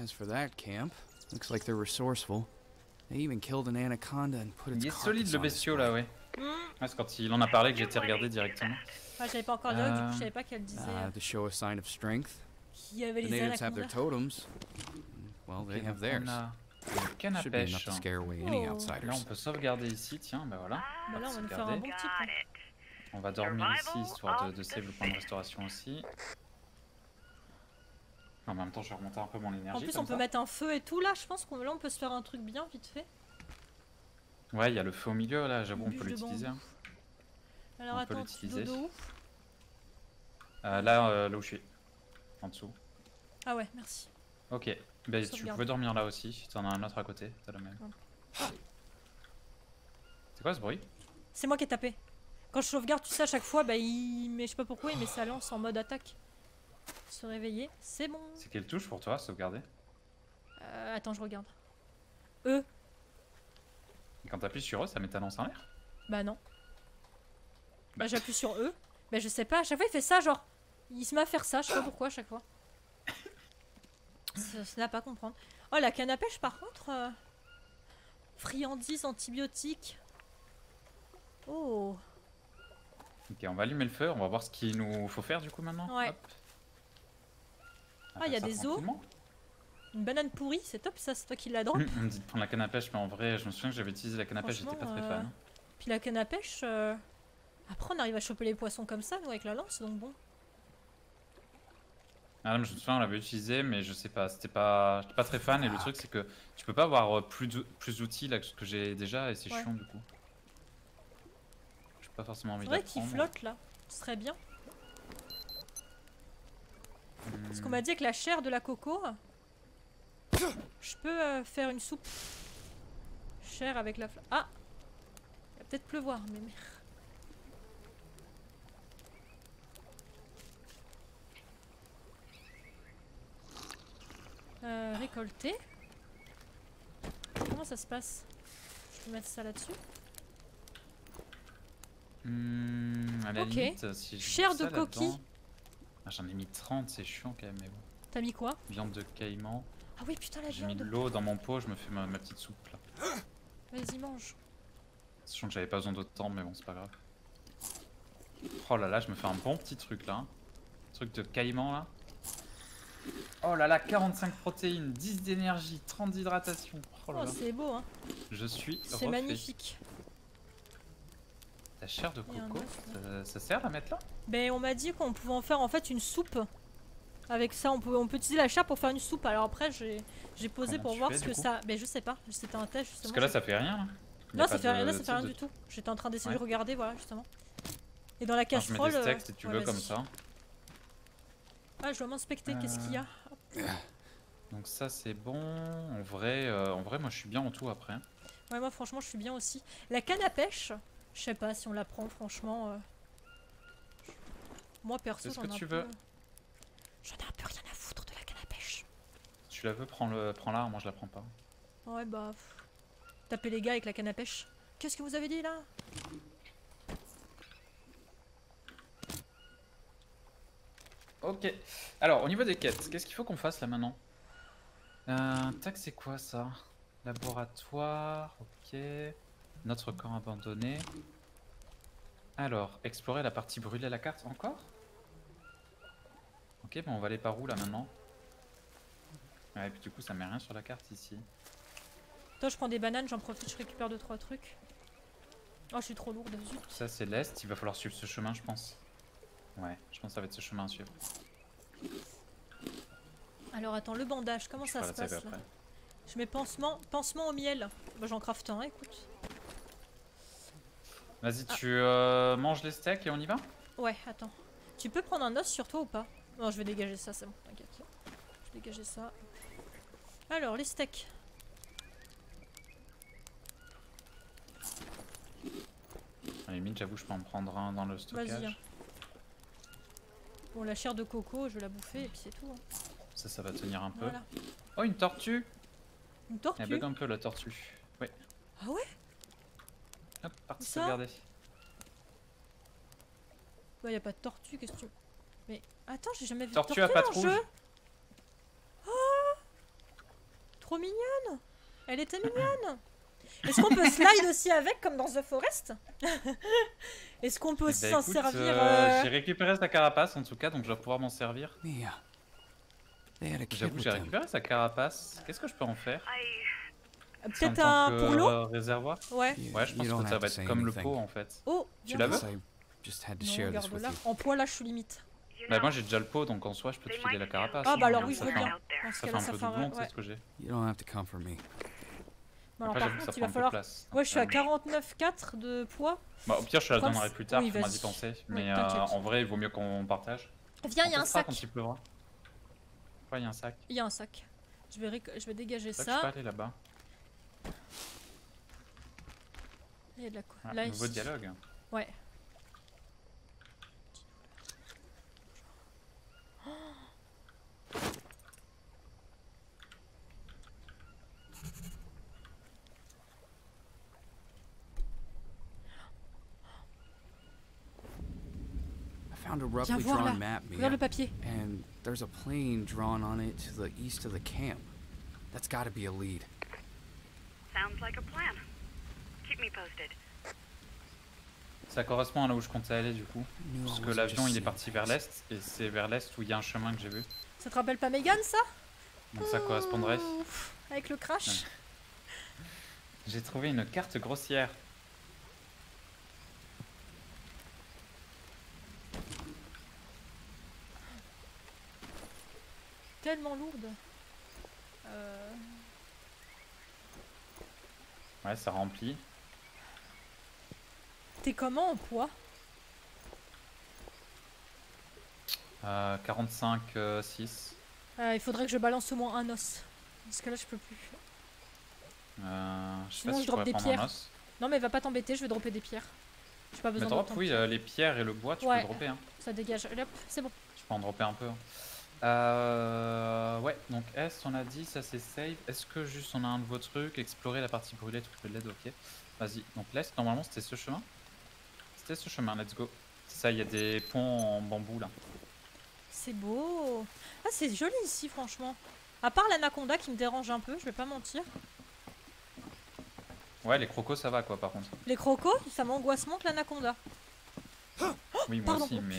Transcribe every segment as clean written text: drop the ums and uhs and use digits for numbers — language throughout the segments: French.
As for that camp, looks like they're resourceful. They even killed an anaconda and put its Il est solide carcass le on bestiau display. là, ouais. Ouais, c'est quand il en a parlé que j'ai été regarder directement. Ah, j'avais pas encore dit, du coup je savais pas qu'elle disait To show a sign of strength. qu'il y avait The les natives have their anacondas. totems. Well, they have theirs. On a une canne à Should be enough pêche. to scare away any Oh. Là, outsiders. on peut sauvegarder ici, tiens, bah voilà. Bah là on va nous faire un bon petit point. On va dormir ici, histoire de save le point de restauration aussi. En même temps, je vais remonter un peu mon énergie. En plus comme on peut ça. mettre un feu et tout là, je pense qu'on là on peut se faire un truc bien vite fait. Ouais, il y a le feu au milieu là, j'avoue, on Bûche peut de l'utiliser. Hein. Alors On peut attends, tu l'utiliser. dodo où? Là où je suis. En dessous. Ah ouais, merci. Ok. Bah, tu Sauvegarde. peux dormir là aussi. T'en as un autre à côté. T'as le même. C'est quoi ce bruit? C'est moi qui ai tapé. Quand je sauvegarde, tu sais, à chaque fois, bah il... Mais je sais pas pourquoi, il met sa lance en mode attaque. Se réveiller, c'est bon. C'est quelle touche pour toi, sauvegarder? Attends, je regarde. E. Et quand t'appuies sur eux, ça met ta lance en l'air? Bah non. Bah j'appuie sur E. Bah je sais pas, à chaque fois il fait ça, genre... Il se met à faire ça, je sais pas pourquoi à chaque fois. Ça n'a pas à comprendre. Oh, la canne à pêche par contre... Friandises, antibiotiques. Oh. Ok, on va allumer le feu, on va voir ce qu'il nous faut faire du coup maintenant. Ouais. Hop. On va Ah, il y a faire ça des os. tranquillement. Une banane pourrie, c'est top ça, c'est toi qui la drop. On me dit de prendre la canne à pêche, mais en vrai, je me souviens que j'avais utilisé la canne à pêche, j'étais pas très fan. Puis la canne à pêche... Après on arrive à choper les poissons comme ça, nous, avec la lance, donc bon. Ah non, je me souviens, on l'avait utilisé, mais je sais pas, j'étais pas très fan. Et le truc, c'est que tu peux pas avoir plus d'outils là que ce que j'ai déjà, et c'est Ouais. chiant du coup. J'ai pas forcément envie C'est de vrai qu'il flotte là, ce serait bien. Parce qu'on m'a dit que la chair de la coco, je peux faire une soupe. Chair avec la flotte. Ah, il va peut-être pleuvoir, mais merde. Récolter. Comment ça se passe? Je peux mettre ça là-dessus. À la Ok. limite, si je Chair mets ça de coquille. là-dedans- Ah, j'en ai mis 30, c'est chiant quand même, mais bon. T'as mis quoi? Viande de caïman. Ah oui, putain, la J'ai mis de viande. l'eau dans mon pot, je me fais ma petite soupe là. Vas-y, mange. Sachant que j'avais pas besoin de temps, mais bon, c'est pas grave. Oh là là, je me fais un bon petit truc là. Hein. Truc de caïman là. Oh là là, 45 protéines, 10 d'énergie, 30 d'hydratation. Oh là Oh, là. c'est beau, hein. Je suis C'est refait. magnifique. La chair de Il y a un coco, œuf, ça sert à mettre là? Ben, on m'a dit qu'on pouvait en faire en fait une soupe. Avec ça, on peut utiliser la chair pour faire une soupe. Alors après, j'ai posé Comment pour tu voir fais, ce du que coup ça. Ben, je sais pas. C'était un test justement. Parce que là, ça fait rien là. Y a Non, pas ça fait rien, de- là, ça fait rien de- du tout. J'étais en train d'essayer Ouais. de regarder, voilà, justement. Et dans la Alors, je casserole. mets des steaks si tu ouais, veux vas-y. comme ça. Ah, je dois m'inspecter. Qu'est-ce qu'il y a? Donc ça c'est bon. En vrai, moi je suis bien en tout après. Ouais, moi, franchement, je suis bien aussi. La canne à pêche, je sais pas si on la prend, franchement. Moi, perso, C'est ce j'en que ai un tu peu. veux. J'en ai un peu rien à foutre de la canne à pêche. Si tu la veux, prends-la. Moi je la prends pas. Ouais, bah. Taper les gars avec la canne à pêche. Qu'est-ce que vous avez dit là? Ok. Alors au niveau des quêtes, qu'est-ce qu'il faut qu'on fasse là maintenant? Tac, c'est quoi ça? Laboratoire. Ok. Notre corps abandonné. Alors, explorer la partie brûlée à la carte encore? Ok, bon on va aller par où là maintenant? Ouais, et puis du coup ça met rien sur la carte ici. Toi, je prends des bananes, j'en profite, je récupère 2-3 trucs. Oh, je suis trop lourde, zut. Ça c'est l'est, il va falloir suivre ce chemin je pense. Ouais, je pense que ça va être ce chemin à suivre. Alors attends, le bandage, comment ça ferai se la save passe là? après. Je mets pansement au miel. Bah, j'en crafte un, écoute. Vas-y, tu manges les steaks et on y va? Ouais, attends. Tu peux prendre un os sur toi ou pas? Non, je vais dégager ça, c'est bon, t'inquiète. Je vais dégager ça. Alors, les steaks. À la limite, j'avoue, je peux en prendre un dans le Vas-y. stockage. Hein. Bon, la chair de coco, je vais la bouffer et puis c'est tout. Hein. Ça va tenir un peu. Voilà. Oh, une tortue! Une tortue. Elle bug un peu la tortue. Ouais. Ah ouais? Hop, partie Ça sauvegarder. Bah, y a pas de tortue, qu'est-ce que tu... Mais attends, j'ai jamais vu de Tortue tortue à pattes dans le jeu. rouges. trop mignonne. Elle était mignonne. Est-ce qu'on peut slide aussi avec, comme dans The Forest? Est-ce qu'on peut aussi Eh s'en ben, écoute, servir j'ai récupéré sa carapace en tout cas, donc je vais pouvoir m'en servir. Mia. They had a kid J'avoue, with j'ai them. récupéré sa carapace. Qu'est-ce que je peux en faire? C'est en Peut-être tant un que, pour l'eau? réservoir? Ouais. Ouais, je pense que ça va être comme le pot en fait. Oh, Tu viens. la veux? Guess I just had to Non, share this garde with là. you. En poids, là, je suis limite. Bah moi j'ai déjà le pot, donc en soi je peux te filer la carapace. Ah bah hein, alors oui, je ça veux fait un- bien. Dans ce Ça fait cas-là, un ça peu ferait... doublon, tu sais ouais. ce que j'ai. You don't have to comfort me. Bon, alors Après par j'avoue que ça contre, il prend va un peu de falloir... place. Ouais, je suis à Donc, 49,4 de poids. Bah au pire je te la Comme donnerai c'est- plus tard, oui, faut m'en vas-y. y penser. Oui, Mais t'inquiète. en vrai il vaut mieux qu'on partage. Viens, il y a On un testera sac. quand il pleuvra. Ouais, il y a un sac. Il y a un sac. Je vais dégager C'est vrai que je peux ça. aller là-bas. Il y a de la quoi. Ah, Là, nouveau ici. dialogue. Ouais. I found a roughly voir là. drawn map, Regarde Mia, le papier. and there's a plane drawn on it to the east of the camp. That's got to be a lead. Sounds like a plan. Keep me posted. Ça correspond à là où je comptais aller du coup. I knew I Parce que wasn't l'avion just il est seeing parti vers things. l'est et c'est vers l'est où il y a un chemin que j'ai vu. Ça te rappelle pas Megan, ça? Donc ça correspondrait. Ouf, avec le crash. J'ai trouvé une carte grossière. Tellement lourde. Ouais, ça remplit. T'es comment en poids? 45, 6. Il faudrait que je balance au moins un os. Parce que là, je peux plus. Je sais Sinon, pas je si je drop pourrais des prendre pierres. un os. Non, mais va pas t'embêter, je vais dropper des pierres. J'ai pas Mais besoin drop, d'autant de oui, pierres. les pierres et le bois, tu Ouais. peux dropper. Hein. Ça dégage. Allez, hop, c'est bon. Je peux en dropper un peu. Ouais, donc Est, on a dit, ça c'est save. Est-ce que juste on a un nouveau truc? Explorer la partie brûlée, truc de LED, ok. Vas-y, donc l'Est, normalement c'était ce chemin. C'était ce chemin, let's go. C'est ça, il y a des ponts en bambou là. C'est beau. Ah, c'est joli ici, franchement. À part l'anaconda qui me dérange un peu, je vais pas mentir. Ouais, les crocos ça va quoi par contre. Les crocos, ça m'angoisse moins que l'anaconda. Oui, moi pardon. aussi, mais.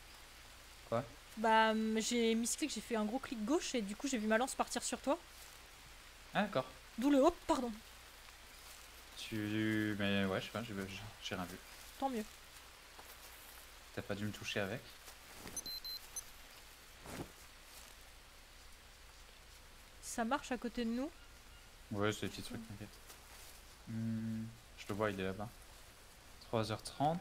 Bah, j'ai misclick, j'ai fait un gros clic gauche et du coup, j'ai vu ma lance partir sur toi. Ah, d'accord. D'où le hop, pardon. Mais ouais, je sais pas, j'ai rien vu. Tant mieux. T'as pas dû me toucher avec. Ça marche à côté de nous. Ouais, c'est des petits trucs, t'inquiète. Je le vois, il est là-bas. 3h30.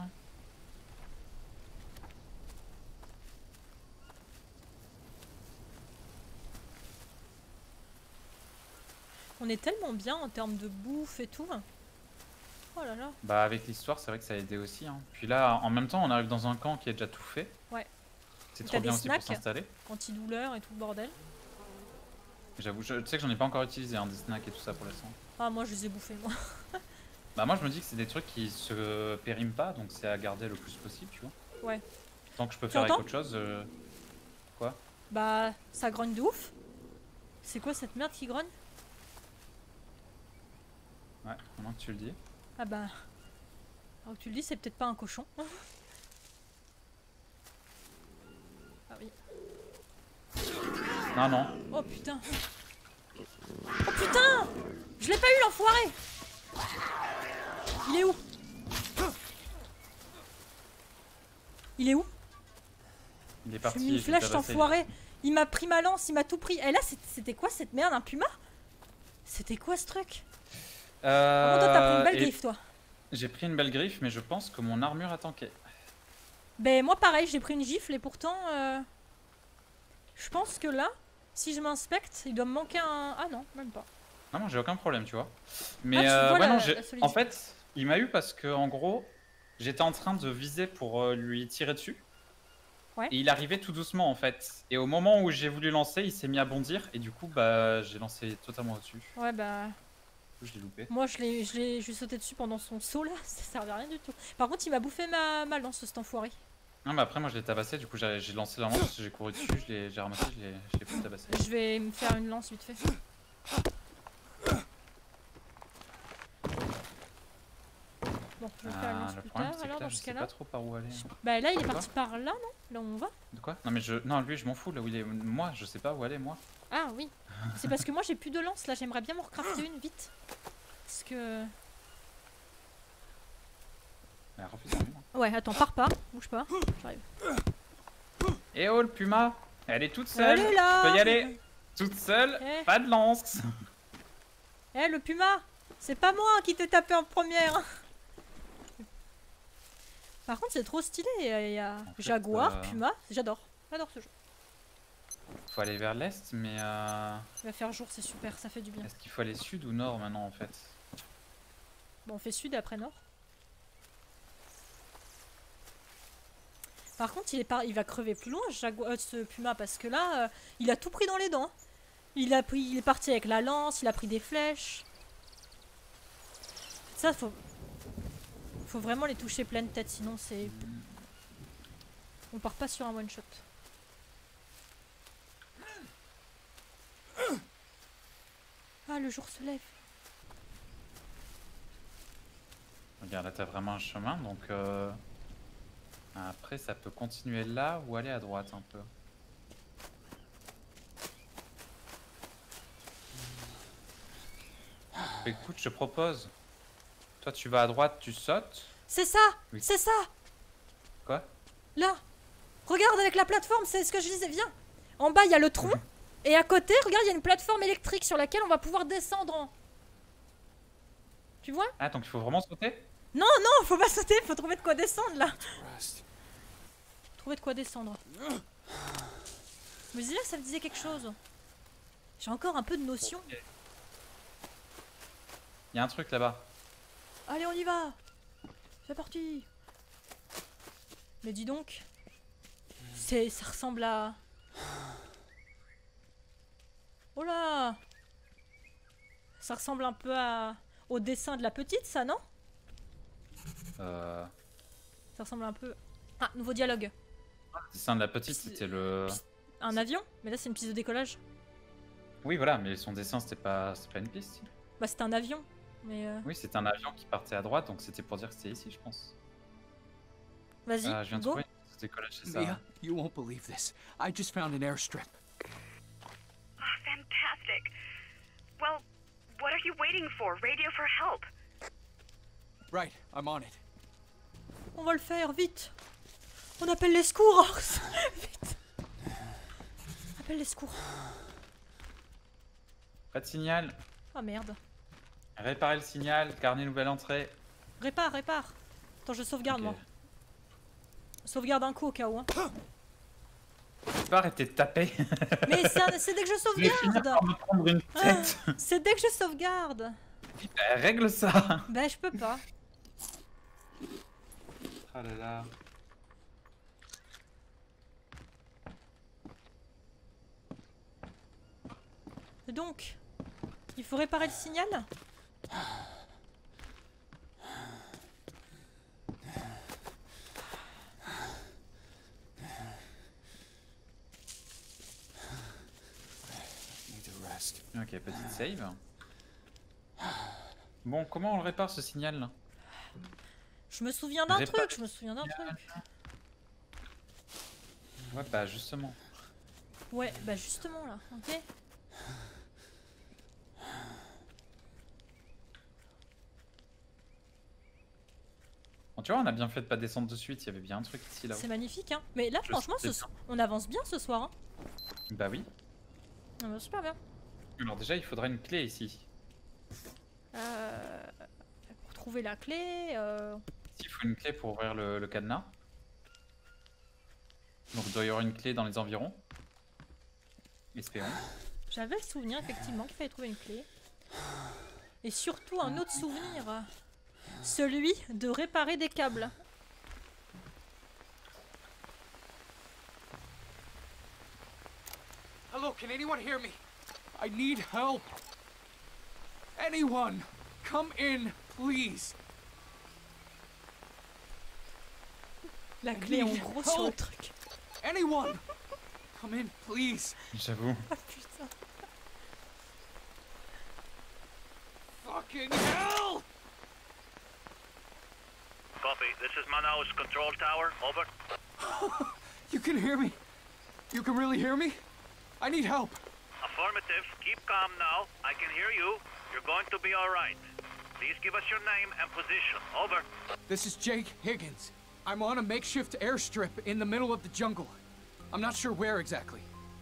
On est tellement bien en termes de bouffe et tout. Oh là là. Bah, avec l'histoire, c'est vrai que ça a aidé aussi. Hein. Puis là, en même temps, on arrive dans un camp qui est déjà tout fait. Ouais. C'est T'as trop des bien aussi pour snacks s'installer. Antidouleur et tout le bordel. J'avoue, tu sais que j'en ai pas encore utilisé hein, des snacks et tout ça pour l'instant. Ah, moi, je les ai bouffés, moi. Bah, moi, je me dis que c'est des trucs qui se périment pas, donc c'est à garder le plus possible, tu vois. Ouais. Tant que je peux Tu faire avec entends autre chose. Quoi? Bah, ça grogne de ouf. C'est quoi cette merde qui grogne? Ouais, maintenant que tu le dis. Ah bah... Alors que tu le dis, c'est peut-être pas un cochon. Ah oui. Non, non. Oh putain. Oh putain! Je l'ai pas eu l'enfoiré! Il est où? Il est où? Il est Je parti. lui ai mis une j'ai flèche tabassé. enfoiré. Il m'a pris ma lance, il m'a tout pris. Et là, c'était quoi cette merde? Un puma? C'était quoi ce truc? Comment toi t'as pris une belle et griffe toi? J'ai pris une belle griffe, mais je pense que mon armure a tanké. Ben moi pareil, j'ai pris une gifle et pourtant... Je pense que là, si je m'inspecte, il doit me manquer un... Ah non, même pas. Non, moi j'ai aucun problème, tu vois. Mais tu vois ouais, la- non, la solidité. en fait, il m'a eu parce que en gros, j'étais en train de viser pour lui tirer dessus. Ouais. Et il arrivait tout doucement en fait. Et au moment où j'ai voulu lancer, il s'est mis à bondir et du coup, bah, j'ai lancé totalement au-dessus. Ouais bah... Je l'ai loupé. Moi je lui ai sauté dessus pendant son saut là, ça servait à rien du tout. Par contre il m'a bouffé ma lance cet enfoiré. Non, mais après, moi je l'ai tabassé, du coup, j'ai lancé la lance, j'ai couru dessus, j'ai ramassé, je l'ai pu tabasser. Je vais me faire une lance vite fait. Je vais faire l'annonce Le plus problème, tard, c'est que alors là, dans je ce sais cas-là. pas trop par où aller. Bah là, il est Quoi parti par là, non? Là où on va? De quoi? Non, mais non, lui, je m'en fous, là où il est. Moi, je sais pas où aller, moi. Ah oui. C'est parce que moi, j'ai plus de lance, là. J'aimerais bien m'en recrafter une, vite. Parce que... Elle refuse d'arriver, moi. Ouais, attends, pars pas. Bouge pas. J'arrive. Eh oh, le puma! Elle est toute seule! Elle est là! Tu peux y aller! Toute seule, Eh. pas de lance! Eh, le puma! C'est pas moi qui t'ai tapé en première! Par contre, c'est trop stylé. Il y a fait, Jaguar, Puma. J'adore. J'adore ce jeu. Faut aller vers l'est, mais Il va faire jour, c'est super. Ça fait du bien. est-ce qu'il faut aller sud ou nord maintenant en fait? Bon, on fait sud et après nord. Par contre, il va crever plus loin, ce Puma, parce que là, il a tout pris dans les dents. Il est parti avec la lance, il a pris des flèches. Ça, faut vraiment les toucher pleine tête, sinon c'est... On part pas sur un one shot. Ah, le jour se lève. Regarde, là t'as vraiment un chemin, donc après ça peut continuer là ou aller à droite un peu. Écoute, je te propose. Toi tu vas à droite, tu sautes. C'est ça! Oui. C'est ça! Quoi? Là! Regarde avec la plateforme, c'est ce que je disais, viens! En bas, il y a le tronc, et à côté, regarde, il y a une plateforme électrique sur laquelle on va pouvoir descendre. Tu vois? Ah, donc il faut vraiment sauter? Non, faut pas sauter, faut trouver de quoi descendre là. Trouver de quoi descendre. Mais là, ça me disait quelque chose. J'ai encore un peu de notion. Il y a un truc là-bas. Allez, on y va! C'est parti! Mais dis donc, ça ressemble à... Oh là! Ça ressemble un peu au dessin de la petite, ça, non? Ça ressemble un peu... Ah, nouveau dialogue. Le dessin de la petite, c'était le... Un avion? Mais là, c'est une piste de décollage. Oui, voilà, mais son dessin, c'était pas une piste. Si. Bah, c'est un avion, mais... Oui, c'était un avion qui partait à droite, donc c'était pour dire que c'était ici, je pense. Vas-y, Je viens de go. trouver une piste de décollage, c'est ça. Mia, you won't believe this. I just found an airstrip. Oh, fantastic. Well, what are you waiting for? Radio for help. Right, I'm on it. On va le faire, vite! On appelle les secours! Vite! Appelle les secours. Pas de signal. Ah merde. Réparer le signal, carnet nouvelle entrée. Répare. Attends, je sauvegarde Ok. moi. Sauvegarde un coup au cas où. Hein. Tu peux arrêter de taper. Mais c'est dès que je Je vais finir sauvegarde! par me prendre une tête. C'est dès que je sauvegarde! Règle ça. Ben je peux pas. Ah là là. Donc, il faut réparer le signal? Need to rest. Ok, petite save. Bon, comment on le répare ce signal là? Je me souviens d'un Réparer truc, Ouais, bah justement. Ouais, bah justement là, ok? Bon, tu vois, on a bien fait de pas descendre de suite, il y avait bien un truc ici là. C'est magnifique, hein? Mais là, Je franchement, sais bien. on avance bien ce soir, hein? Bah oui. On avance super bien. Alors déjà, il faudrait une clé ici. Pour trouver la clé... Ici, il faut une clé pour ouvrir le cadenas. Donc il doit y avoir une clé dans les environs. Espérons. J'avais le souvenir, effectivement, qu'il fallait trouver une clé. Et surtout, un autre souvenir. Celui de réparer des câbles. Hello, can anyone hear me? I need help. Anyone, come in, please. La clé en gros sur le truc. Anyone, come in, please. J'avoue. Ah putain. Fucking hell! Copy. This is Manaus Control Tower. Over. You can hear me? You can really hear me? I need help. Affirmative. Keep calm now. I can hear you. You're going to be all right. Please give us your name and position. Over. This is Jake Higgins. I'm on a makeshift airstrip in the middle of the jungle. I'm not sure where exactly.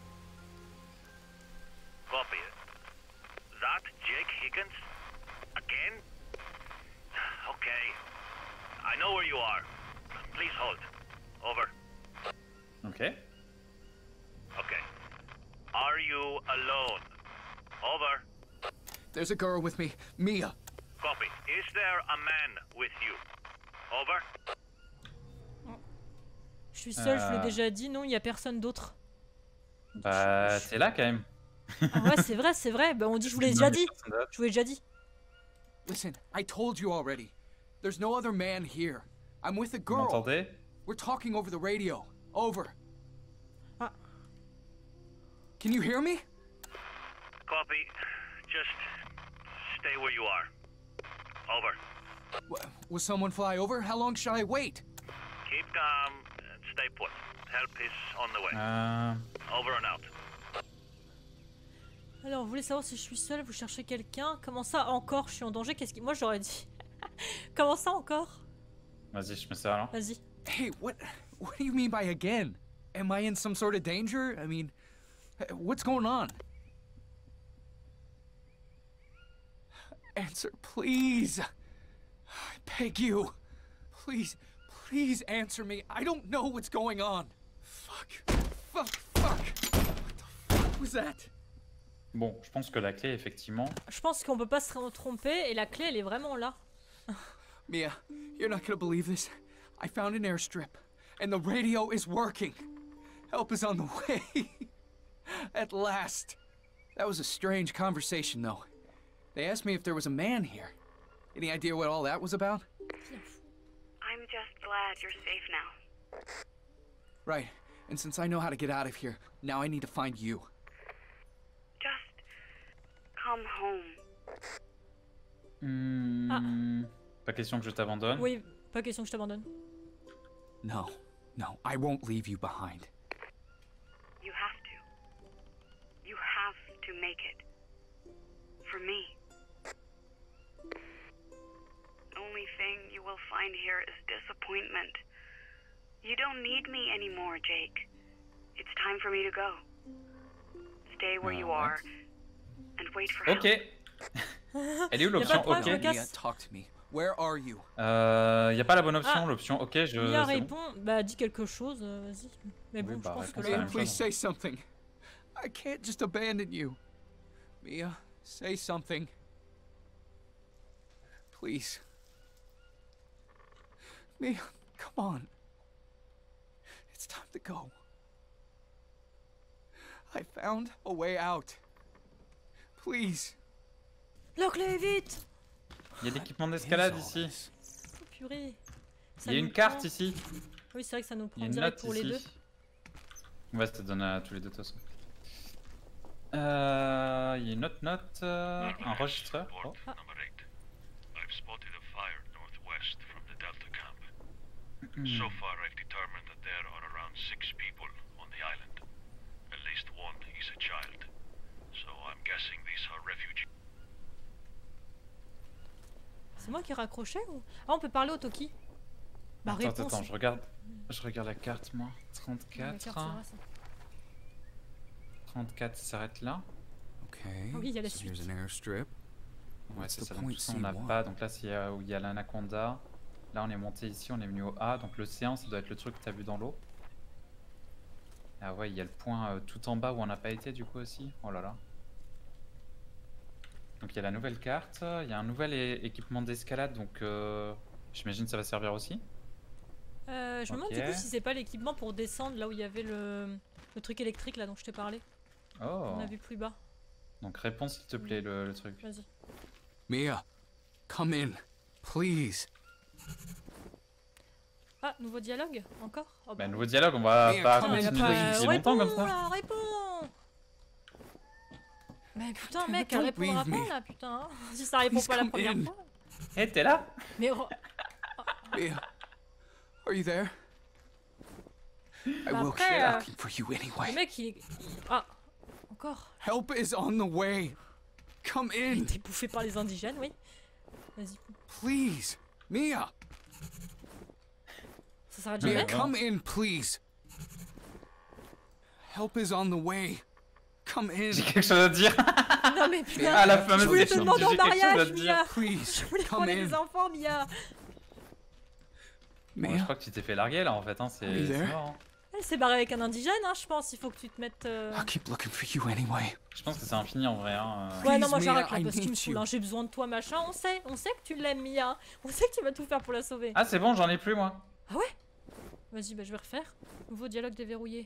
Copy it. That Jake Higgins? Again? Okay. I know where you are. Please hold. Over. Ok. Okay. Are you alone? Over. There's a girl with me, Mia. Copy. Is there a man with you? Over. Je suis seule, je l'ai déjà dit, non, il y a personne d'autre. Bah, t'es là quand même. Ah ouais, c'est vrai. Bah, on dit, je vous l'ai déjà dit. Je vous l'ai déjà dit. Listen, I told you already. There's no other man here. I'm with a Vous girl. m'entendez? We're talking over the radio. Over. Ah. Can you hear me? Copy. Just stay where you are. Over. Will someone fly over? How long should I wait? Keep calm and stay put. Help is on the way. Over and out. Alors, vous voulez savoir si je suis seule, vous cherchez quelqu'un? Comment ça encore? Je suis en danger? Qu'est-ce qui... Moi, j'aurais dit. Comment ça encore? Vas-y, je mets ça alors. Vas-y. Hey, what do you mean by again? Am I in some sort of danger? I mean, what's going on? Answer, please. I beg you. Please answer me. I don't know what's going on. Fuck. What the fuck was that? Bon, je pense que la clé, effectivement. Je pense qu'on peut pas se tromper et la clé, elle est vraiment là. Mia, you're not gonna believe this. I found an airstrip, and the radio is working. Help is on the way. At last. That was a strange conversation, though. They asked me if there was a man here. Any idea what all that was about? I'm just glad you're safe now. Right. And since I know how to get out of here, now I need to find you. Just come home. Pas question que je t'abandonne. Oui, pas question que je t'abandonne. No, I won't leave you behind. You have to. You have to make it. For me. Only thing you will find here is disappointment. You don't need me anymore, Jake. It's time for me to go. Stay where you are and wait for help. Ok. Elle est où l'option Y a pas de ok? problème, Mia, talk to me. Where are you? Y a pas la bonne option, Ah. l'option ok, je. Mia c'est bon. répond, bah dis quelque chose, vas-y. Mais bon, Oui, bah, je pense que réponse là... à la Mia, même please chose. say something. I can't just abandon you. Mia, say something. Please. Mia, come on. It's time to go. I found a way out. Please. La clé, vite! Il y a l'équipement d'escalade ici. Oh, purée. Ça Il y a nous une carte prend- ici. Oui, c'est vrai que ça nous Il y prend a une direct note pour les deux. ici. Ouais, ça te donne à tous les deux de toute façon. Il y a une autre note, un enregistreur. Oh. Number 8. I've spotted a fire northwest from the Delta camp. So far, I've determined that there are around 6 people on the island. At least one is a child. So I'm guessing these are refugees. C'est moi qui raccrochais ou... Ah, on peut parler au Toki. Bah, réponse. Attends, je regarde la carte moi. La carte, 34. c'est vrai, ça. 34 ça s'arrête là. Okay. Ah oui, il y a la so suite. here's an airstrip. Ouais, What's c'est the ça. Donc point tout ça on n'a C1? pas. Donc là c'est où il y a l'anaconda. Là on est monté ici, on est venu au A. Donc l'océan ça doit être le truc que t'as vu dans l'eau. Ah ouais, il y a le point tout en bas où on n'a pas été du coup aussi. Oh là là. Donc il y a la nouvelle carte, il y a un nouvel équipement d'escalade, donc j'imagine que ça va servir aussi. Je me demande du coup si c'est pas l'équipement pour descendre là où il y avait le truc électrique là dont je t'ai parlé. Oh. On a vu plus bas. Donc réponds s'il te plaît le truc. Vas-y. Mia, come in, please. Ah, nouveau dialogue encore? Oh, Bah nouveau dialogue, on va Mais pas comment il a continuer pas... depuis réponds, longtemps comme ça. là, réponds. Mais putain Don't mec, elle répondra leave me. pas là putain. Si ça répond Please pas la come première in. fois. Eh t'es là? Mais Mia, Are you there? I will Après, keep looking for you Le anyway. mec, Ah, encore. Help is on the way. Come in, T'es bouffé par les indigènes, oui. Vas-y, please. Mia, ça s'arrête Mia, jamais. come in, please. Help is on the way. Come in, J'ai quelque chose à dire. Non mais putain, À la fin, je voulais te j'ai demander en quelque chose à mariage, te Mia. please. Je voulais Come prendre in, les enfants, Mia. Bon, je Mia. crois que tu t'es fait larguer là en fait, hein. Are C'est you there? mort. Hein. Elle s'est barrée avec un indigène, hein, je pense. Il faut que tu te mettes. I'll keep looking for you anyway. Je pense que c'est infini en vrai. Hein. Ouais, non, moi Please, j'arrête Mia, là I parce que tu me need saoules. you. Hein. J'ai besoin de toi, machin. On sait que tu l'aimes, Mia. On sait que tu vas tout faire pour la sauver. Ah, c'est bon, j'en ai plus moi. Ah ouais? Vas-y, bah je vais refaire. Nouveau dialogue déverrouillé.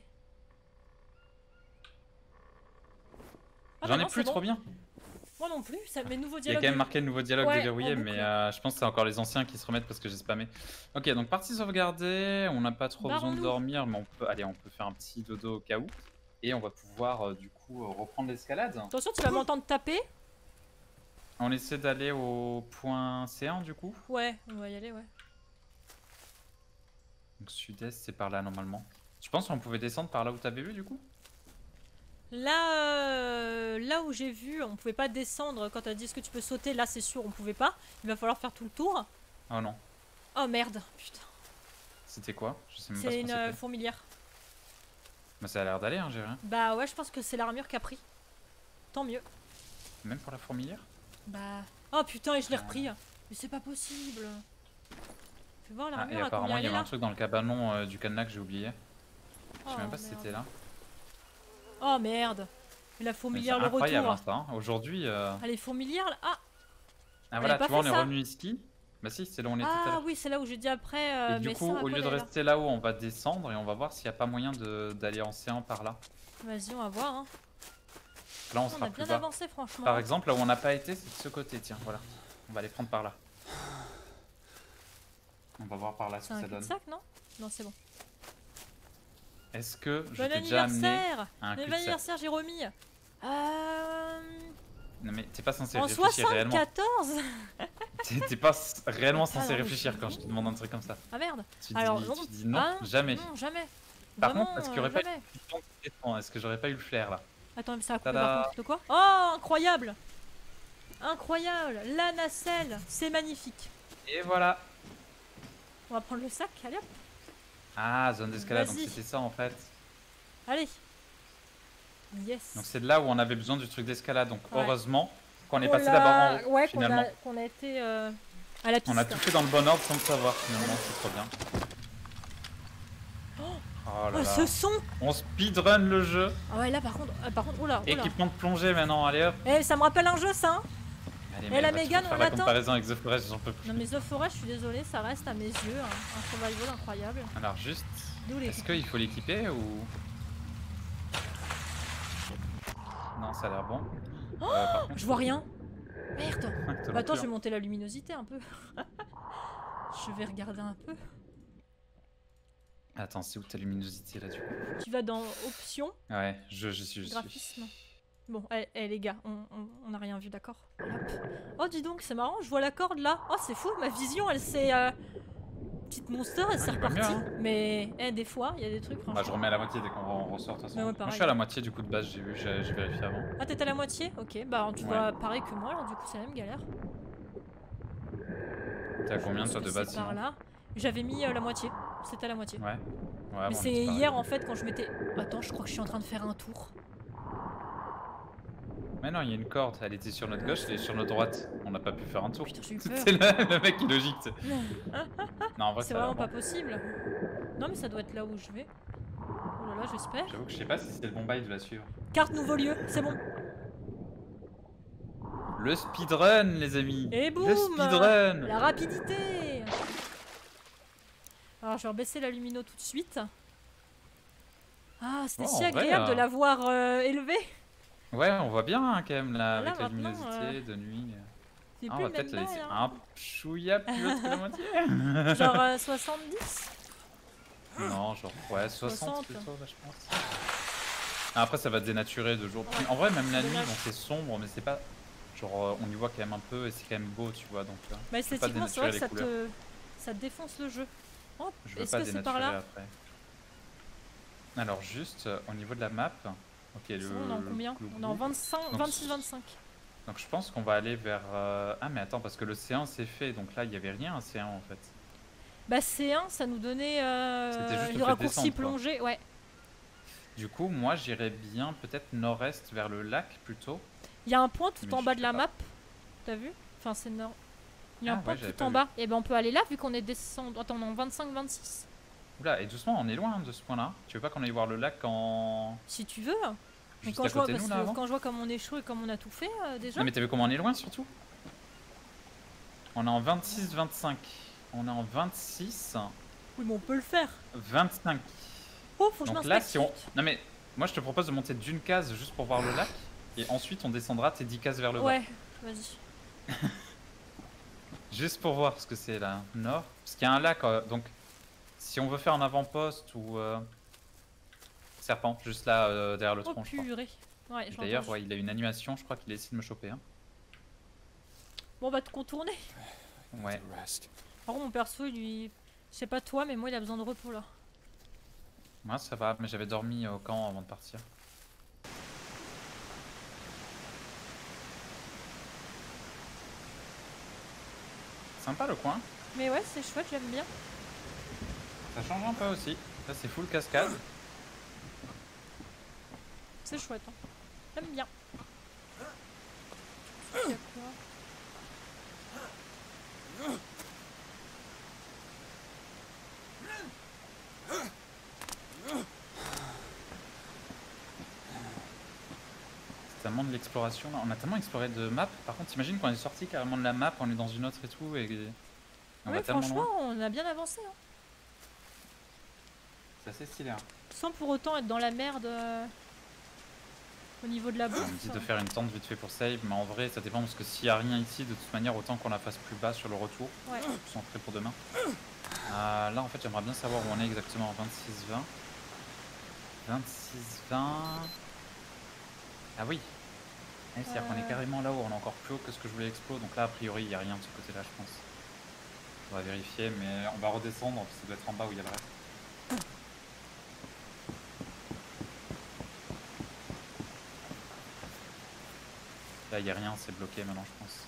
Ah, J'en bah ai non, plus, c'est bon. trop bien. Moi non plus, ça met nouveau Il y a dialogue. quand même marqué le nouveau dialogue Ouais, déverrouillé, en boucle. mais je pense que c'est encore les anciens qui se remettent parce que j'ai spammé. Ok, donc partie sauvegardée, on n'a pas trop besoin de Barrons-nous. dormir, mais on peut faire un petit dodo au cas où. Et on va pouvoir du coup reprendre l'escalade. Attention, tu vas m'entendre taper. On essaie d'aller au point C1 du coup. Ouais, on va y aller, ouais. Donc sud-est, c'est par là normalement. Tu penses qu'on pouvait descendre par là où t'avais vu du coup? Là où j'ai vu, on pouvait pas descendre quand t'as dit est-ce que tu peux sauter. Là, c'est sûr, on pouvait pas. Il va falloir faire tout le tour. Oh non. Oh merde, putain. C'était quoi? Je sais même pas C'est ce que une c'était. fourmilière. Mais ça a l'air d'aller, hein, j'ai rien. Bah ouais, je pense que c'est l'armure qui a pris. Tant mieux. Même pour la fourmilière? Bah. Oh putain, et je l'ai repris. Mais c'est pas possible. Fais voir Ah, l'armure et à apparemment combien il y elle est avait un là. truc dans le cabanon du cadenas que j'ai oublié. Je sais Oh, même pas si merde. c'était là. Oh merde. Et la Mais c'est fourmilière, le incroyable retour. hein, ça. Aujourd'hui. Ah, les fourmilières là. Ah, Ah on voilà, a pas tu vois, on fait est ça. revenu ici. Bah si, c'est là où on était tout à ah l'heure. oui, c'est là où j'ai dit après. Et du mais coup, ça, à au lieu de quoi elle est là. rester là-haut, on va descendre et on va voir s'il n'y a pas moyen d'aller en C1 par là. Vas-y, on va voir. Hein. Là, on On sera a plus bien bas. avancé, franchement. Par exemple, là où on n'a pas été, c'est de ce côté. Tiens, voilà. On va aller prendre par là. On va voir par là ce C'est que un ça donne. cul-de-sac, non? Non, c'est bon. Est-ce que je Bon t'ai déjà amené anniversaire! à un Bon cul-de-sac? anniversaire, Jérôme! Non mais t'es pas censé En réfléchir réellement. 74? T'es pas réellement Ah, censé non, mais réfléchir c'est quand je te demande un truc comme ça. Ah merde! Tu Alors, dis, non. tu dis non, Ah, jamais. Non, jamais. Par Vraiment, contre, est-ce qu'il y aurait pas jamais. eu Est-ce que j'aurais pas eu le flair là? Attends, mais ça a coupé Tada. par contre de quoi? Oh, incroyable! Incroyable! La nacelle, c'est magnifique. Et voilà. On va prendre le sac, allez hop. Ah, zone d'escalade, donc Vas-y. c'était ça en fait. Allez. Yes. Donc c'est là où on avait besoin du truc d'escalade. Donc Ouais. heureusement qu'on est On passé l'a- d'abord en haut. Ouais, finalement. qu'on a été à la piste. On a tout fait dans le bon ordre sans le savoir finalement, c'est trop bien. Oh là Oh, là. ce son! On speedrun le jeu. Ah ouais, là par contre, oula, oula. Équipement de plongée maintenant, allez hop. Eh, ça me rappelle un jeu ça, hein? Allez, Et mais la va-t-il Mégane, faire on la l'attend. comparaison avec The Forest, j'en peux plus. Non mais The Forest, je suis désolée, ça reste à mes yeux un survival incroyable. Alors juste, D'où les... est-ce qu'il faut l'équiper ou... Non, ça a l'air bon. Par contre, Je vois rien. Merde. t'as Bah, attends, l'autre. je vais monter la luminosité un peu. Je vais regarder un peu. Attends, c'est où ta luminosité là du coup? Tu vas dans options, Ouais, je suis. graphisme. Bon, les gars, on n'a rien vu, d'accord? Hop. Oh, dis donc, c'est marrant, je vois la corde là. Oh, c'est fou, ma vision, elle s'est... Petite monster, elle s'est il va repartie. mieux, hein. Mais, des fois, il y a des trucs, franchement. Bah, je remets à la moitié dès qu'on ressort de toute façon. Mais ouais, Moi pareil. je suis à la moitié du coup de base, j'ai vu, j'ai vérifié avant. Ah, t'es à la moitié? Ok, bah tu Ouais. vois pareil que moi, alors du coup c'est la même galère. T'es à combien toi de C'est base par sinon? là. J'avais mis la moitié, c'était la moitié. Ouais. Ouais, Mais bon, c'est pareil. hier en fait quand je m'étais... Attends, je crois que je suis en train de faire un tour. Mais non, il y a une corde, elle était sur notre gauche, elle est sur notre droite. On n'a pas pu faire un tour. Putain, j'ai eu peur. C'est le mec illogique. tu sais. Non, en vrai, C'est ça a l'air vraiment pas bon. possible. Non mais ça doit être là où je vais. Oh là là, j'espère. J'avoue que je sais pas si c'est le bon bail de la suivre. Carte nouveau lieu, c'est bon. Le speedrun, les amis. Et boum, Le speedrun. La rapidité. Alors je vais rebaisser la lumino tout de suite. Ah, c'était Oh, si en vrai, agréable de la voir élevée. Ouais, on voit bien hein, quand même là, Voilà, avec la maintenant, luminosité de nuit. C'est Ah, on plus va le même peut-être la laisser bail, hein. un chouïa plus haute que la moitié. Genre 70. Non, genre ouais, 60 60. plutôt, là, je pense. Ah, après, ça va dénaturer de jour. Ouais. En vrai, même la C'est nuit, dommage. bon, c'est sombre, mais c'est pas. Genre, on y voit quand même un peu et c'est quand même beau, tu vois. Donc, Bah je peux pas esthétiquement, c'est vrai que dénaturer les couleurs. ça te défonce le jeu. Oh, Je veux est-ce pas que c'est dénaturer par là? après. Alors juste au niveau de la map. Ok, C'est bon, on est en combien? On est en 25, Donc, 26-25. Donc je pense qu'on va aller vers... Ah mais attends, parce que l'océan c'est fait, donc là il y avait rien océan en fait. Bah C1, ça nous donnait C'était juste le le fait de raccourci descendre, quoi. plongée, ouais. Du coup, moi j'irais bien peut-être nord-est vers le lac plutôt. Il y a un point tout Mais en je bas de sais la pas. map. T'as vu? Enfin, c'est nord. Il y a un Ah, point ouais, j'avais tout pas en vu. bas. Et ben on peut aller là vu qu'on est descendu. Attends, on est en 25-26. Oula, et doucement, on est loin de ce point-là. Tu veux pas qu'on aille voir le lac en... Si tu veux. Mais Juste quand à je, vois, côté de nous là avant? quand je vois comme on est chaud et comme on a tout fait déjà. Non mais t'as vu comment on est loin surtout? On est en 26-25. On est en 26, Oui, mais on peut le faire. 25. Oh, faut que je Donc là, m'inspecte. si on... Non mais, moi je te propose de monter d'une case juste pour voir le lac. Et ensuite on descendra tes 10 cases vers le bas. Ouais, vas-y. Juste pour voir ce que c'est là, nord. Parce qu'il y a un lac, donc si on veut faire un avant-poste ou... Serpent, juste là, derrière le Oh tronc, je crois. purée. Ouais, j'ai D'ailleurs, entendu. ouais, il a une animation, je crois qu'il a essayé de me choper. Hein. Bon, on va te contourner. Ouais. Par contre, mon perso, lui. Je sais pas toi, mais moi, il a besoin de repos là. Moi ça va, mais j'avais dormi au camp avant de partir. Sympa le coin. Mais ouais, c'est chouette, j'aime bien. Ça change un peu aussi. Là c'est full cascade. C'est chouette. Hein. J'aime bien. Il y a quoi? C'est tellement de l'exploration. On a tellement exploré de maps. Par contre, t'imagines qu'on est sorti carrément de la map, on est dans une autre et tout. Et on Oui, va tellement franchement, loin. on a bien avancé. Hein. C'est assez stylé. Hein. Sans pour autant être dans la merde au niveau de la On bouffe. me dit de faire une tente vite fait pour save, mais en vrai ça dépend parce que s'il n'y a rien ici, de toute manière autant qu'on la fasse plus bas sur le retour. Ouais. Sans prêt pour demain. Là en fait j'aimerais bien savoir où on est exactement en 26-20. 26-20. Ah oui. C'est-à-dire qu'on est carrément là où on est encore plus haut que ce que je voulais explorer. Donc là a priori il n'y a rien de ce côté là je pense. On va vérifier mais on va redescendre, ça doit être en bas où il y a le reste. Là il n'y a rien, c'est bloqué maintenant je pense.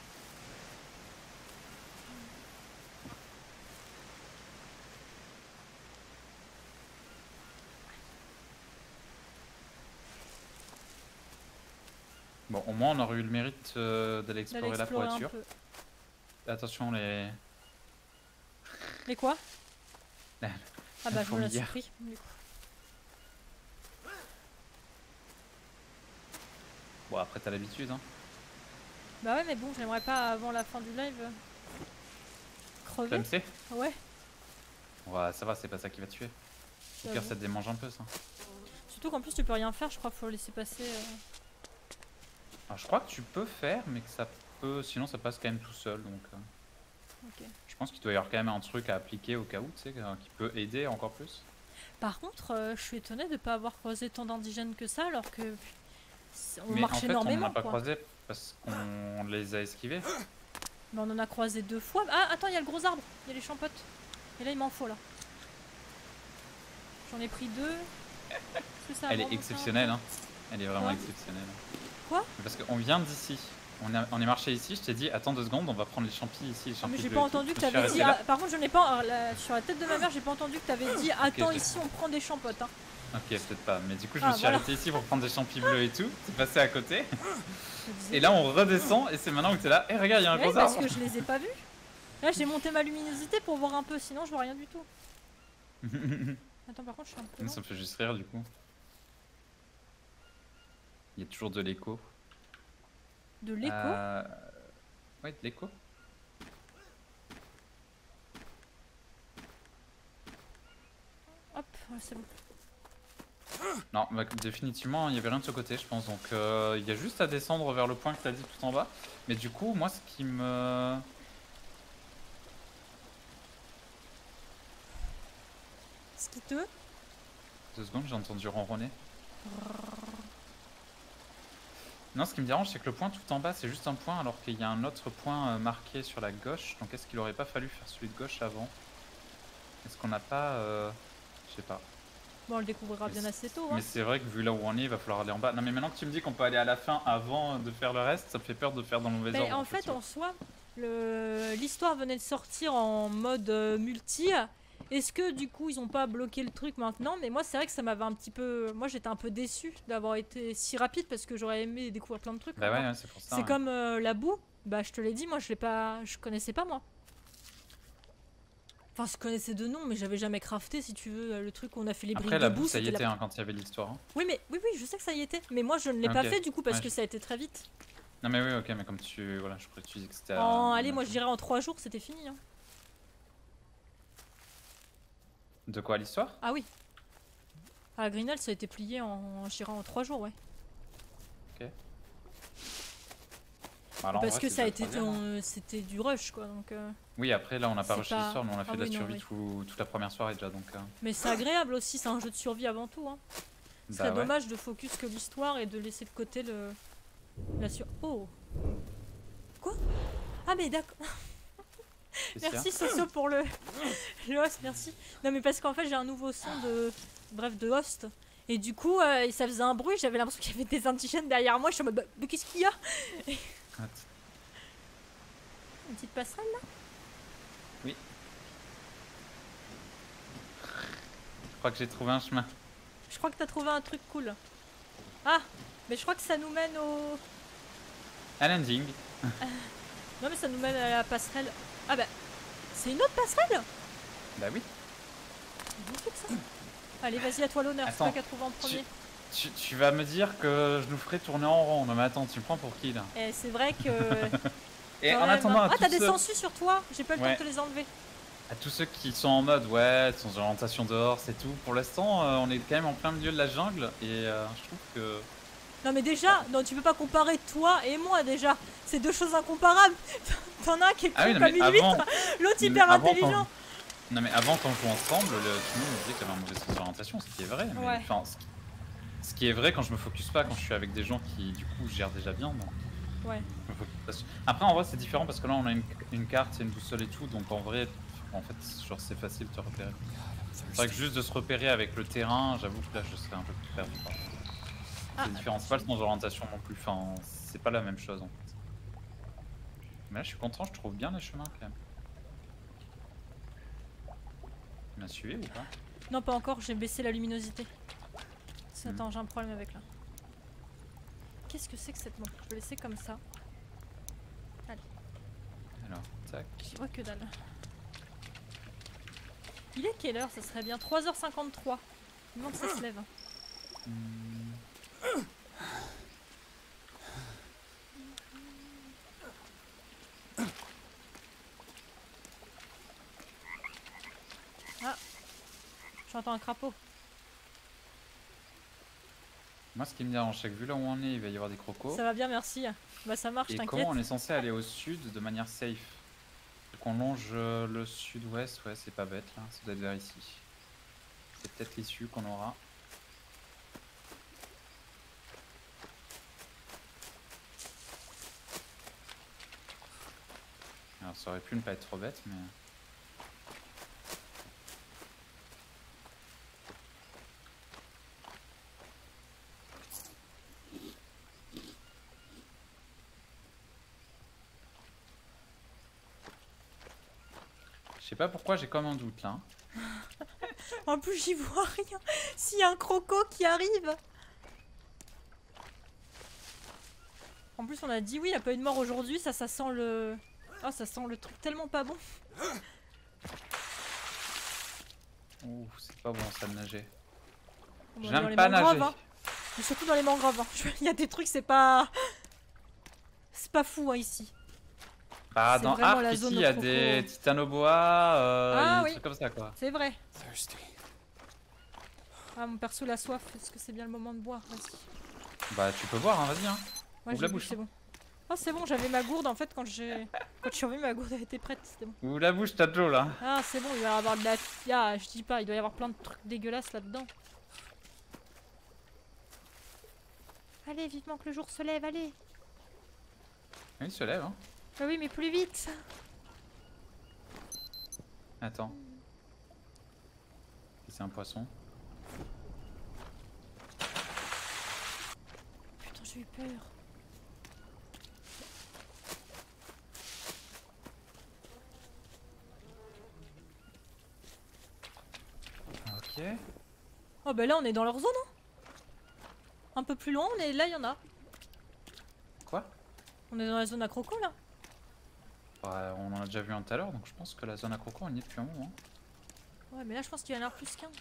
Bon, au moins on aurait eu le mérite d'aller explorer là pour être sûr. Attention les... Mais quoi? La- Ah bah je me la suis fourmilière. pris. Du coup. Bon après t'as l'habitude hein. Bah ouais, mais bon, j'aimerais pas avant la fin du live crever. TMC. Ouais. Ouais, ça va, c'est pas ça qui va te tuer. Au pire J'avoue. ça te démange un peu ça. Surtout qu'en plus tu peux rien faire, je crois qu'il faut laisser passer. Alors, je crois que tu peux faire mais que ça peut... Sinon ça passe quand même tout seul donc... Ok. Je pense qu'il doit y avoir quand même un truc à appliquer au cas où, tu sais, qui peut aider encore plus. Par contre, je suis étonnée de pas avoir croisé tant d'indigènes que ça alors que on mais marche en fait énormément. on n'en a pas quoi. croisé parce qu'on les a esquivés. Mais on en a croisé 2 fois. Ah attends, il y a le gros arbre, il y a les champottes. Et là il m'en faut là. J'en ai pris 2. Est-ce que ça Elle est avance un exceptionnelle peu hein. Elle est vraiment Quoi exceptionnelle. Quoi? Parce qu'on vient d'ici. On est marché ici, je t'ai dit attends 2 secondes, on va prendre les champis ici, les Ah, champis mais j'ai bleus pas et tout. entendu que Je me suis t'avais arrêté dit. là. Par contre, je n'ai pas. Sur la tête de ma mère, j'ai pas entendu que t'avais dit attends, je- ici on prend des champottes. Hein. Ok, peut-être pas, mais du coup je Ah, me suis voilà. arrêté ici pour prendre des champis bleus et tout. C'est passé à côté. Je disais, Et là on redescend et c'est maintenant où t'es là. Eh regarde, il y a un ouais, gros parce arbre. que je les ai pas vus. Là, j'ai monté ma luminosité pour voir un peu, sinon je vois rien du tout. Attends, par contre, je suis un peu. Nous, lent. ça me fait juste rire du coup. Il y a toujours de l'écho. De l'écho. Ouais, de l'écho. Hop, ouais, c'est bon. Non, bah, définitivement, il n'y avait rien de ce côté, je pense. Donc, il y a juste à descendre vers le point que tu as dit tout en bas. Mais du coup, moi, ce qui me... Ce qui te. 2 secondes, j'ai entendu ronronner. Non, ce qui me dérange, c'est que le point tout en bas, c'est juste un point, alors qu'il y a un autre point marqué sur la gauche. Donc, est-ce qu'il aurait pas fallu faire celui de gauche avant? Est-ce qu'on n'a pas... Je sais pas. Bon, on le découvrira bien assez tôt. Hein. Mais c'est vrai que vu là où on est, il va falloir aller en bas. Non mais maintenant que tu me dis qu'on peut aller à la fin avant de faire le reste, ça me fait peur de faire dans le mauvais ordre. En fait, en soi, l'histoire venait de sortir en mode multi. Est-ce que du coup ils ont pas bloqué le truc maintenant? Mais moi c'est vrai que ça m'avait un petit peu... Moi j'étais un peu déçue d'avoir été si rapide parce que j'aurais aimé découvrir plein de trucs. Bah ouais, c'est pour ça. C'est comme la boue. Bah je te l'ai dit, moi je connaissais pas moi. Enfin je connaissais de nom mais j'avais jamais crafté si tu veux le truc où on a fait les briques de boue. Après la boue ça y était hein, quand il y avait l'histoire. Hein. Oui je sais que ça y était. Mais moi je ne l'ai pas fait du coup parce que ça a été très vite. Non mais oui ok mais comme tu... Voilà je crois que tu dis que c'était... Allez moi je dirais en 3 jours c'était fini. Hein. De quoi l'histoire? Ah oui. À Greenhills ça a été plié en 3 jours ouais. Ok. Alors, parce vrai, que ça a été hein. c'était du rush quoi donc. Oui après là on n'a pas rushé l'histoire mais on a fait de la non, survie toute la première soirée déjà donc. Mais c'est agréable aussi, c'est un jeu de survie avant tout. Hein. Ce serait dommage de focus que l'histoire et de laisser de côté la sur. Oh. Quoi? Ah mais d'accord. Merci Soso pour le host, merci. Non mais parce qu'en fait j'ai un nouveau son de host. Et du coup ça faisait un bruit, j'avais l'impression qu'il y avait des indigènes derrière moi, je suis en mode mais qu'est-ce qu'il y a? Une petite passerelle là? Oui. Je crois que j'ai trouvé un chemin. Je crois que t'as trouvé un truc cool. Ah, mais je crois que ça nous mène au... À l'ending. Non mais ça nous mène à la passerelle. Ah bah, c'est une autre passerelle? Bah oui. Magnifique ça. Allez vas-y à toi l'honneur, c'est toi qui as trouvé en premier. Tu vas me dire que je nous ferai tourner en rond. Non mais attends, tu me prends pour qui là? Eh, c'est vrai que... Et en attendant à t'as des sangsues sur toi, j'ai pas le temps de te les enlever. À tous ceux qui sont en mode ouais, sans orientation dehors, c'est tout. Pour l'instant, on est quand même en plein milieu de la jungle et je trouve que... Non mais déjà, non tu peux pas comparer toi et moi déjà. C'est deux choses incomparables. T'en as un qui est con comme une huître, l'autre hyper intelligent. Non mais avant quand on joue ensemble, tout le monde me disait que j'avais un mauvais sens d'orientation, ce qui est vrai. Mais, enfin, ce qui est vrai quand je me focus pas, quand je suis avec des gens qui du coup gèrent déjà bien. Donc, ouais. Après en vrai c'est différent parce que là on a une carte, une boussole et tout, donc en vrai, en fait genre c'est facile de te repérer. C'est vrai que juste de se repérer avec le terrain, j'avoue que là je serais un peu plus perdu. C'est différent, c'est pas le sens d'orientation non plus, enfin c'est pas la même chose en fait. Mais là je suis content, je trouve bien les chemins quand même. Tu m'as suivi ou pas? Non pas encore, j'ai baissé la luminosité. Attends, j'ai un problème avec là. Qu'est-ce que c'est que cette montre? Je vais laisser comme ça. Allez. Alors, tac. J'y vois que dalle. Il est quelle heure? Ça serait bien 3h53. Il manque que ça se lève. Ah, j'entends un crapaud. Moi ce qui me dérange c'est que vu là où on est, il va y avoir des crocos. Ça va bien, merci. Bah ça marche, t'inquiète. Et comment on est censé aller au sud de manière safe? Qu'on longe le sud-ouest, ouais c'est pas bête là, ça doit être vers ici. C'est peut-être l'issue qu'on aura. Alors ça aurait pu ne pas être trop bête mais... Je sais pas pourquoi j'ai comme un doute là. En plus j'y vois rien. S'il y a un croco qui arrive. En plus on a dit oui, il n'y a pas eu de mort aujourd'hui, ça sent le... Oh ça sent le truc tellement pas bon. Ouh c'est pas bon ça de nager. Bon, j'aime pas nager. Hein. Mais surtout dans les mangroves. Hein. Il y a des trucs c'est pas... C'est pas fou hein, ici. Bah, dans Ark, ici, il y a des titanoboa, des trucs comme ça, quoi. C'est vrai. Ah, mon perso, la soif. Est-ce que c'est bien le moment de boire? Vas-y. Bah, tu peux boire, hein, vas-y. Hein. Ouais, ouvre la bouche. C'est bon. Oh, c'est bon, j'avais ma gourde, en fait, quand je suis revenu, ma gourde, elle était prête, c'était bon. Ouvre la bouche, t'as de l'eau, là. Ah, c'est bon, il va y avoir de la... Ah, je dis pas, il doit y avoir plein de trucs dégueulasses là-dedans. Allez, vivement que le jour se lève, allez. Oui, il se lève, hein. Ah oui, mais plus vite. Attends. c'est un poisson. Putain, j'ai eu peur. Ok. Oh bah là on est dans leur zone hein. Un peu plus loin, là il y en a. Quoi? On est dans la zone à croco là. Ouais, on en a déjà vu un tout à l'heure, donc je pense que la zone à croco on y est depuis un moment. Ouais mais là je pense qu'il y en a plus qu'un.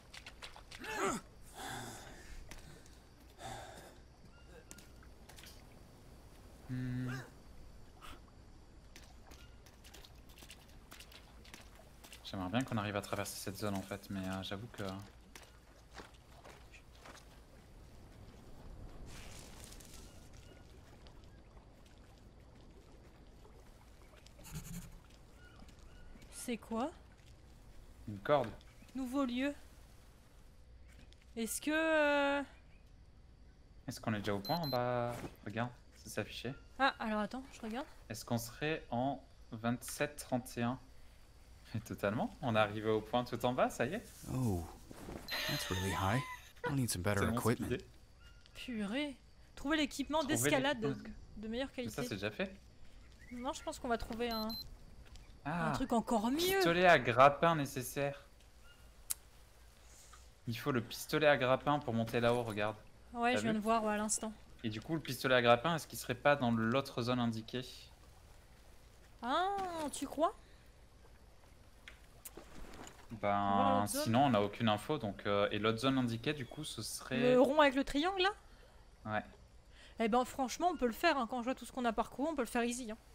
J'aimerais bien qu'on arrive à traverser cette zone en fait, mais j'avoue que... C'est quoi? Une corde. Nouveau lieu. Est-ce que... Est-ce qu'on est déjà au point en bas? Regarde, c'est s'afficher. Ah alors attends, je regarde. Est-ce qu'on serait en 27-31? Et totalement, on est arrivé au point tout en bas, ça y est. Oh, that's really high. I'll need some better Tellement equipment. speedé. Purée. Trouver l'équipement Trouver d'escalade l'équipement de meilleure Mais ça qualité. c'est déjà fait. Non, je pense qu'on va trouver un Ah, truc encore mieux. pistolet à grappin nécessaire. Il faut le pistolet à grappin pour monter là-haut, regarde. Ouais, T'as je viens vu de voir ouais, à l'instant. Et du coup, le pistolet à grappin, est-ce qu'il serait pas dans l'autre zone indiquée? Ah, tu crois? voir Ben, l'autre zone. sinon on n'a aucune info, donc... et l'autre zone indiquée, du coup, ce serait... Le rond avec le triangle là? Ouais. Eh ben franchement, on peut le faire. Hein. Quand je vois tout ce qu'on a parcouru, on peut le faire easy. Hein.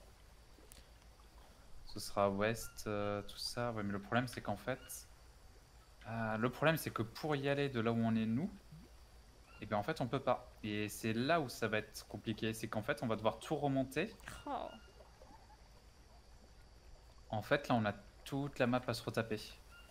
Ce sera ouest, tout ça. Ouais, mais le problème, c'est qu'en fait... le problème, c'est que pour y aller de là où on est, nous, et bien en fait, on peut pas. Et c'est là où ça va être compliqué. C'est qu'en fait, on va devoir tout remonter. Oh. En fait, là, on a toute la map à se retaper.